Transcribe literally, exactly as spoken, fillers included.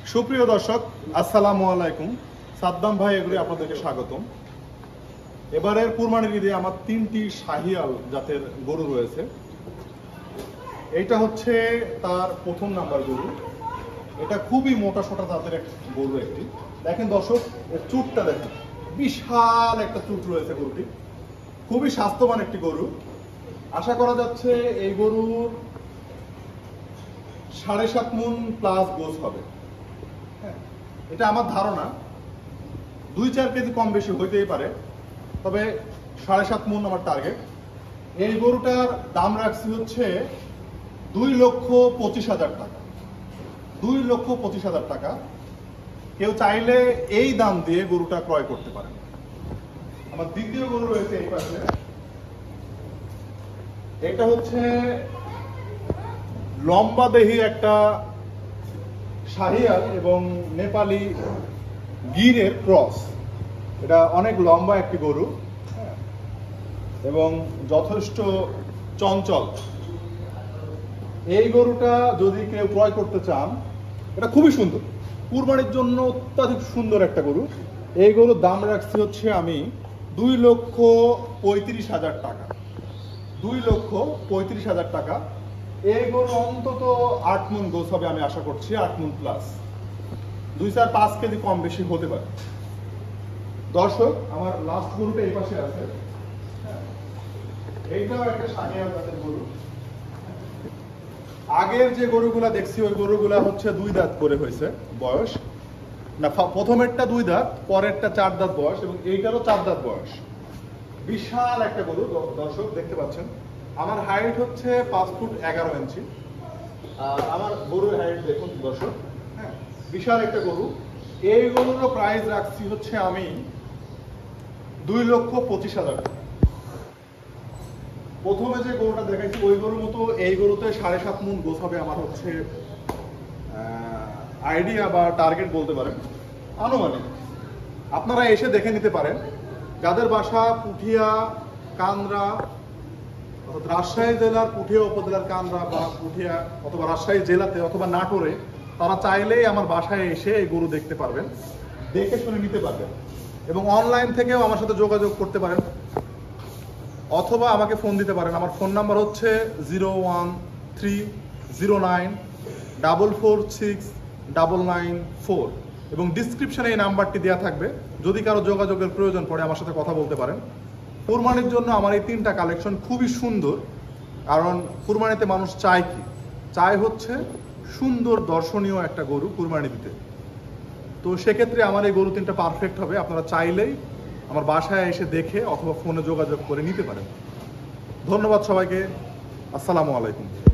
সুপ্রিয় দর্শক, আসসালামু আলাইকুম। সাদ্দাম ভাই এগুলি আপনাদেরকে স্বাগতম। এবারের কুরবানির ঈদে আমার তিনটি শাহিয়াল জাতের গরু রয়েছে। এইটা হচ্ছে তার প্রথম নাম্বার গরু। এটা খুবই মোটা সোটা জাতের এক গরু একটি। দেখেন দর্শক, এর চুটটা দেখেন, বিশাল একটা চুট রয়েছে গরুটি। খুবই স্বাস্থ্যবান একটি গরু। আশা করা যাচ্ছে এই গরুর সাড়ে সাত মণ প্লাস গোছ হবে। হ্যাঁ, এটা আমার ধারণা। দুই চার কেজি কম বেশি হইতেই পারে, তবে সাড়ে সাত মণ আমার টার্গেট। এই গরুটার দাম রাখছি হচ্ছে দুই লক্ষ পঁচিশ হাজার টাকা। দুই লক্ষ পঁচিশ হাজার টাকা। কেউ চাইলে এই দাম দিয়ে গরুটা ক্রয় করতে পারেন। আমার দ্বিতীয় গরু রয়েছে এই পাশে। এটা হচ্ছে লম্বা দেহি একটা শাহিয়াল এবং নেপালি গিরের ক্রস। এটা অনেক লম্বা একটি গরু এবং যথেষ্ট চঞ্চল। এই গরুটা যদি কেউ ক্রয় করতে চান, এটা খুবই সুন্দর, কুরবানির জন্য অত্যাধিক সুন্দর একটা গরু। এই গরুর দাম রাখছি হচ্ছে আমি দুই লক্ষ পঁয়ত্রিশ হাজার টাকা। দুই লক্ষ পঁয়ত্রিশ হাজার টাকা। এই গরু অন্তত আট মণ গোছ হবে আমি আশা করছি, আট মণ প্লাস। দুই চার পাঁচ কেজি কম বেশি হতে পারে। দর্শক, আমার লাস্ট গরুটা এই পাশে আছে। এইটাও একটা শাহিয়াল জাতের গরু। আগের যে গরুগুলা দেখছি ওই গরুগুলা হচ্ছে দুই দাঁত করে হয়েছে বয়স। না, প্রথমেরটা দুই দাঁত, পরেরটা চার দাঁত বয়স এবং এইটারও চার দাঁত বয়স। বিশাল একটা গরু দর্শক, দেখতে পাচ্ছেন। আমার হাইট হচ্ছে পাঁচ ফুট এগারো ইঞ্চি। আর আমার গরুর হাইট দেখুন দর্শক। হ্যাঁ, বিশাল একটা গরু। এই গরুরও প্রাইস রাখছি হচ্ছে আমি দুই লক্ষ পঁচিশ হাজার টাকা। প্রথমে যে গরুটা দেখাইছি ওই গরুর মতো এই গরুতে সাড়ে সাত মণ গোছ হবে আমার হচ্ছে আইডিয়া বা টার্গেট বলতে পারেন, আনুমানিক। আপনারা এসে দেখে নিতে পারেন। যাদের বাসা পুঠিয়া, কান্দ্রা, রাজশাহী জেলার পুঠিয়া উপজেলার কান্দ্রা বা পুঠিয়া অথবা রাজশাহী জেলাতে অথবা নাটোরে, তারা চাইলেই আমার বাসায় এসে এই গরু দেখতে পারবেন, দেখে শুনে নিতে পারবেন। এবং অনলাইন থেকেও আমার সাথে যোগাযোগ করতে পারেন অথবা আমাকে ফোন দিতে পারেন। আমার ফোন নাম্বার হচ্ছে zero one three zero nine double four six double nine four এবং ডিসক্রিপশনে এই নাম্বারটি দেওয়া থাকবে। যদি কারো যোগাযোগের প্রয়োজন পড়ে আমার সাথে কথা বলতে পারেন। কুরবানির জন্য আমার এই তিনটা কালেকশন খুবই সুন্দর, কারণ কুরবানিতে মানুষ চায় কি, চায় হচ্ছে সুন্দর দর্শনীয় একটা গরু কুরবানি দিতে। তো সেক্ষেত্রে আমার এই গরু তিনটা পারফেক্ট হবে। আপনারা চাইলেই আমার বাসায় এসে দেখে অথবা ফোনে যোগাযোগ করে নিতে পারেন। ধন্যবাদ সবাইকে। আসসালামু আলাইকুম।